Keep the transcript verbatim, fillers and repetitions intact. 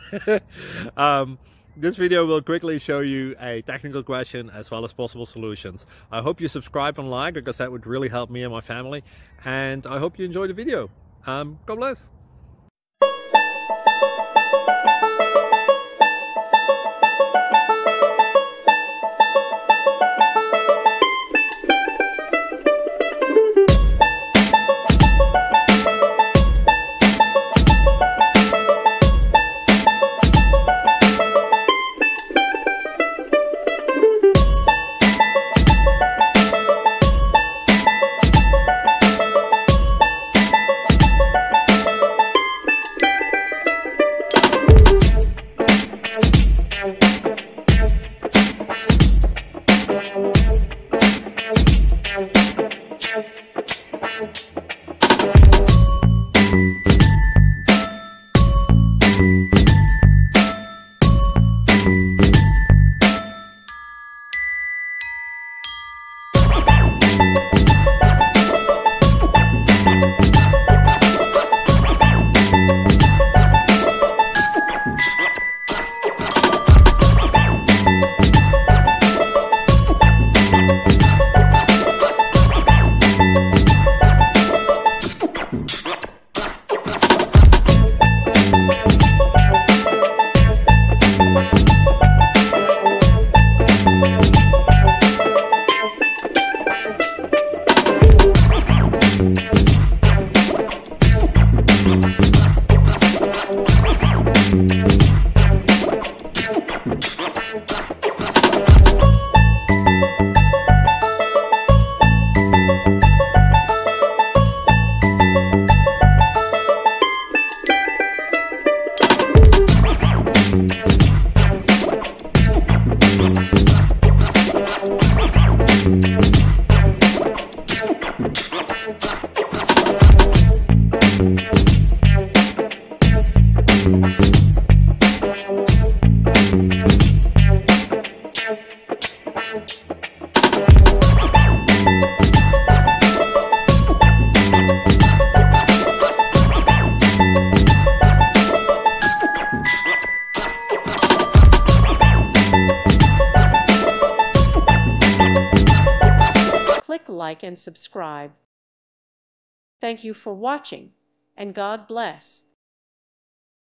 um, this video will quickly show you a technical question as well as possible solutions. I hope you subscribe and like, because that would really help me and my family. And I hope you enjoy the video. Um, God bless. Click like and subscribe. Thank you for watching, and God bless.